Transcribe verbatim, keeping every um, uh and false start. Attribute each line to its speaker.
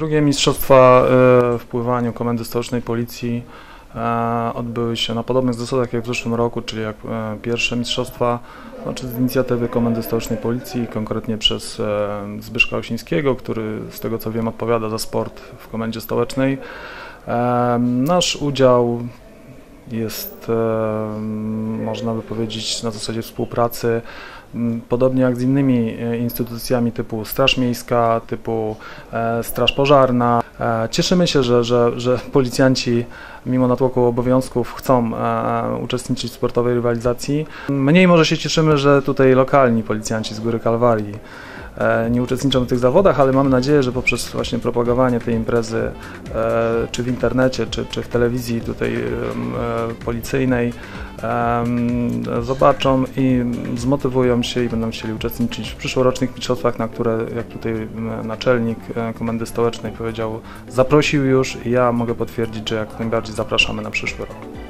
Speaker 1: Drugie mistrzostwa w pływaniu Komendy Stołecznej Policji odbyły się na podobnych zasadach jak w zeszłym roku, czyli jak pierwsze mistrzostwa, znaczy z inicjatywy Komendy Stołecznej Policji, konkretnie przez Zbyszka Osińskiego, który z tego co wiem odpowiada za sport w Komendzie Stołecznej. Nasz udział jest, można by powiedzieć, na zasadzie współpracy, podobnie jak z innymi instytucjami typu Straż Miejska, typu Straż Pożarna. Cieszymy się, że, że, że policjanci mimo natłoku obowiązków chcą uczestniczyć w sportowej rywalizacji. Mniej może się cieszymy, że tutaj lokalni policjanci z Góry Kalwarii nie uczestniczą w tych zawodach, ale mamy nadzieję, że poprzez właśnie propagowanie tej imprezy czy w internecie, czy, czy w telewizji tutaj policyjnej zobaczą i zmotywują się i będą chcieli uczestniczyć w przyszłorocznych mistrzostwach, na które, jak tutaj naczelnik Komendy Stołecznej powiedział, zaprosił już i ja mogę potwierdzić, że jak najbardziej zapraszamy na przyszły rok.